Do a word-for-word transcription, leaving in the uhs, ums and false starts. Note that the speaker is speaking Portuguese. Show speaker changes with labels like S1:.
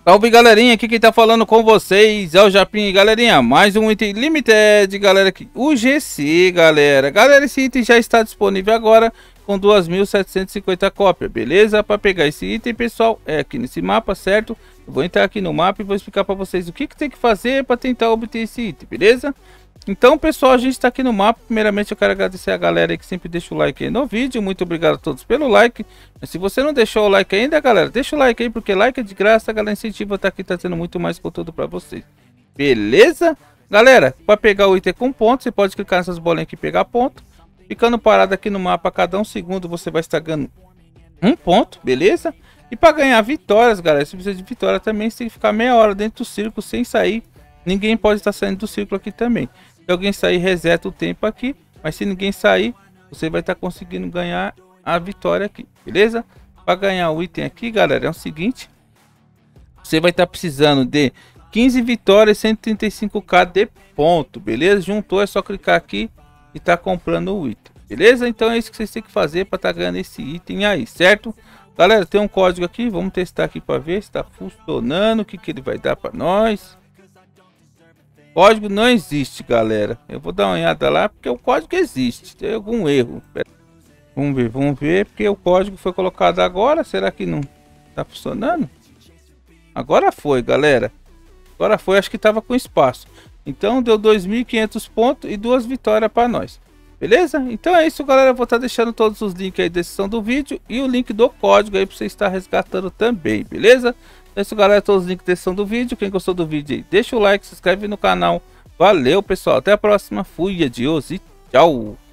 S1: Salve galerinha, aqui quem tá falando com vocês é o Japim, galerinha, mais um item limited, galera, aqui, o G C, galera, galera, esse item já está disponível agora com duas mil setecentos e cinquenta cópias, beleza? Para pegar esse item, pessoal, é aqui nesse mapa, certo? Eu vou entrar aqui no mapa e vou explicar para vocês o que que tem que fazer para tentar obter esse item, beleza? Então, pessoal, a gente está aqui no mapa. Primeiramente, eu quero agradecer a galera aí que sempre deixa o like aí no vídeo. Muito obrigado a todos pelo like. Mas se você não deixou o like ainda, galera, deixa o like aí, porque like é de graça. A galera incentiva, tá aqui trazendo muito mais conteúdo para vocês. Beleza? Galera, para pegar o item com ponto, você pode clicar nessas bolinhas aqui e pegar ponto. Ficando parado aqui no mapa, a cada um segundo você vai estar ganhando um ponto, beleza? E para ganhar vitórias, galera, se precisa de vitória também, você tem que ficar meia hora dentro do círculo sem sair. Ninguém pode estar saindo do círculo aqui também. Se alguém sair, reseta o tempo aqui. Mas se ninguém sair, você vai estar conseguindo ganhar a vitória aqui, beleza? Para ganhar o item aqui, galera, é o seguinte. Você vai estar precisando de quinze vitórias, cento e trinta e cinco k de ponto, beleza? Juntou, é só clicar aqui e tá comprando o item, beleza? Então é isso que vocês têm que fazer para estar ganhando esse item aí, certo? Galera, tem um código aqui, vamos testar aqui para ver se está funcionando, o que, que ele vai dar para nós. Código não existe, galera. Eu vou dar uma olhada lá porque o código existe. Tem algum erro. Vamos ver, vamos ver porque o código foi colocado agora. Será que não tá funcionando? Agora foi, galera. Agora foi, acho que tava com espaço. Então deu dois mil e quinhentos pontos e duas vitórias para nós. Beleza? Então é isso, galera. Eu vou estar deixando todos os links aí da descrição do vídeo e o link do código aí para você estar resgatando também, beleza? É isso, galera, todos os links da descrição do vídeo. Quem gostou do vídeo aí, deixa o like, se inscreve no canal. Valeu, pessoal, até a próxima. Fui, adiós e tchau.